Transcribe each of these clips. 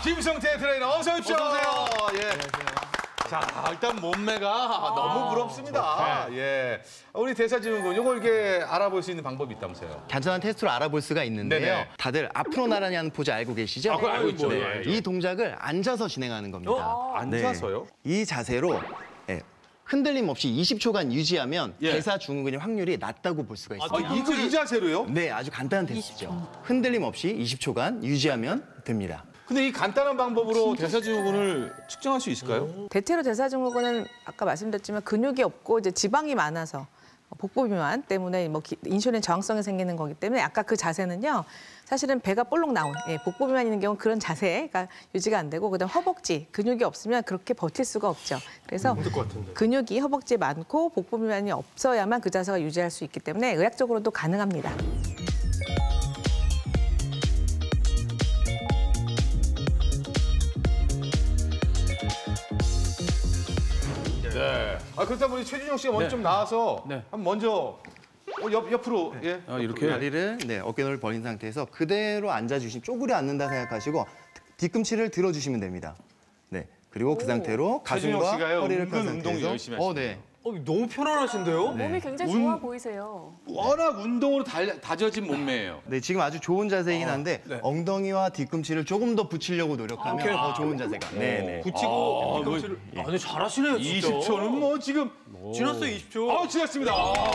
김성태 트레이너 어서 오십시오. 어서 오세요. 예. 자, 일단 몸매가 너무 부럽습니다. 예. 우리 대사증후군 이걸 이렇게 알아볼 수 있는 방법이 있다면서요? 간단한 테스트로 알아볼 수가 있는데요. 네네. 다들 앞으로 나란히 하는 포즈 알고 계시죠? 그걸 알고 있죠. 네. 이 동작을 앉아서 진행하는 겁니다. 앉아서요? 이 자세로 흔들림 없이 20초간 유지하면 예. 대사증후군의 확률이 낮다고 볼 수가 있습니다. 이거 이 자세로요? 네, 아주 간단한 테스트죠. 흔들림 없이 20초간 유지하면 됩니다. 근데 이 간단한 방법으로 대사증후군을 측정할 수 있을까요? 대체로 대사증후군은 아까 말씀드렸지만 근육이 없고 이제 지방이 많아서 복부 비만 때문에 뭐 인슐린 저항성이 생기는 거기 때문에 아까 그 자세는요. 사실은 배가 볼록 나온 복부 비만 있는 경우는 그런 자세가 유지가 안 되고 그다음 허벅지 근육이 없으면 그렇게 버틸 수가 없죠. 그래서 근육이 허벅지에 많고 복부 비만이 없어야만 그 자세가 유지할 수 있기 때문에 의학적으로도 가능합니다. 네. 그렇다면 우리 최준영 씨가 먼저 좀 나와서 한번 먼저 옆으로 예. 이렇게. 다리를 어깨 넓이 벌린 상태에서 그대로 앉아주시면 쪼그려 앉는다 생각하시고 뒤꿈치를 들어주시면 됩니다. 네. 그리고 그 상태로 최준영 가슴과 씨가요, 허리를 은근 펴는 운동을 상태에서 열심히 하시네요. 네. 너무 편안하신데요? 몸이 굉장히 좋아 보이세요. 워낙 운동으로 다져진 몸매예요. 네, 지금 아주 좋은 자세이긴 한데 엉덩이와 뒤꿈치를 조금 더 붙이려고 노력하면 더 좋은 자세가. 네, 네. 붙이고 뒤꿈치를. 아니 잘하시네요 진짜. 20초는 뭐 지금 지났어요 20초. 지났습니다.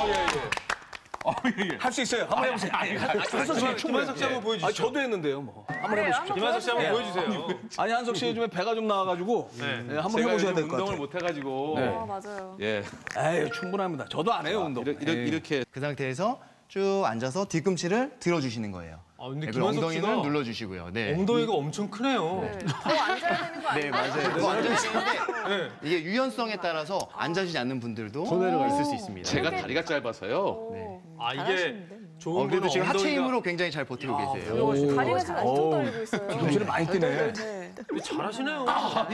할 수 있어요. 한번 해보세요. 김한석 씨 한번 보여주시죠. 저도 했는데요, 뭐. 한번 해보십시오. 김한석 씨 한번 보여주세요. 아니, 한석 씨 요즘에 배가 좀 나와가지고 한번 제가 해보셔야 요즘 될 것 운동을 같아요. 못 해가지고 맞아요. 예. 에이, 충분합니다. 저도 안 해요, 운동. 이렇게 그 상태에서 쭉 앉아서 뒤꿈치를 들어주시는 거예요. 근데 그리고 김한석 엉덩이는 씨가 눌러주시고요. 네. 엉덩이가 엄청 크네요. 더 앉아야 되는 거 아니에요? 네, 맞아요. 더 앉아주시는데 이게 유연성에 따라서 앉아주지 않는 분들도 있을 수 있습니다. 제가 다리가 짧아서요. 네. 이게 좋은 그래도 거는 지금 하체 엉덩이가 힘으로 굉장히 잘 버티고 계세요. 다리가 지금 엄청 떨리고 있어요. 정신이 많이 뛰네. 네. 잘하시네요.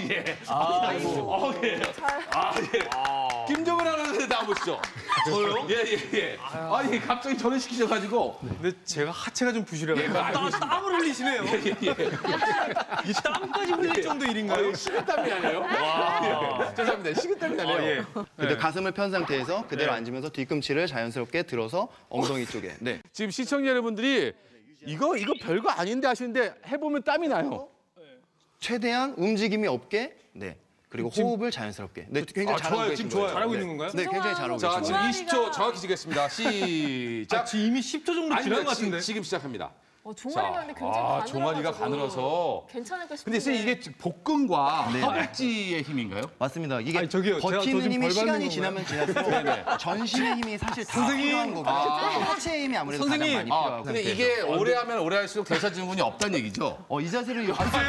김정은 아나운서 나와보시죠. 저요? 예. 아니 갑자기 저를 시키셔가지고. 근데 제가 하체가 좀 부실해가지고 땀을 흘리시네요. 이 땀까지 흘릴 정도 일인가요? 식은땀이 나네요. 죄송합니다. 식은땀이 나네요. 그대로 가슴을 편 상태에서 그대로 앉으면서 뒤꿈치를 자연스럽게 들어서 엉덩이 쪽에. 네. 지금 시청자 여러분들이 이거 별거 아닌데 하시는데 해보면 땀이 나요. 최대한 움직임이 없게. 네. 그리고 호흡을 자연스럽게. 네, 굉장히 잘하고 좋아요. 계신 지금 좋아요. 거예요. 잘하고 있는 건가요? 네, 굉장히 잘하고 자, 계신 지금 거예요. 20초 정확히 지겠습니다. 시작. 지금 이미 10초 정도 지난 것 같은데. 지금 시작합니다. 종아리가 근데 굉장히 가늘어가지고. 종아리가 가늘어서. 괜찮을까 근데 싶은데. 선생님 이게 복근과 허벅지의 힘인가요? 맞습니다. 이게 아니, 저기요. 제가 버티는 저 지금 힘이 벌 시간이 받는 지나면 지날수록 전신의 힘이 사실 다 필요한 거고 하체의 힘이 아무래도 가장 많이 필요하고 근데 이게 오래 하면 오래 할수록 대사증후군이 없다는 얘기죠? 이 자세를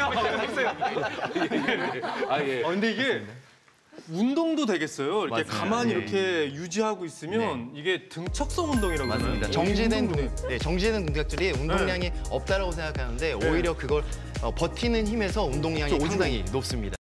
근데 이게 운동도 되겠어요. 이렇게 맞습니다. 가만히 네. 이렇게 유지하고 있으면 이게 등척성 운동이라고 맞습니다. 하나요? 정지된 동작들이 운동량이 없다라고 생각하는데 오히려 그걸 버티는 힘에서 운동량이 상당히 높습니다.